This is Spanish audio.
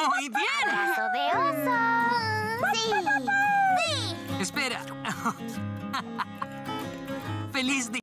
¡Muy bien! ¡Abrazo de oso! ¡Sí! ¡Sí! Espera. ¡Feliz día!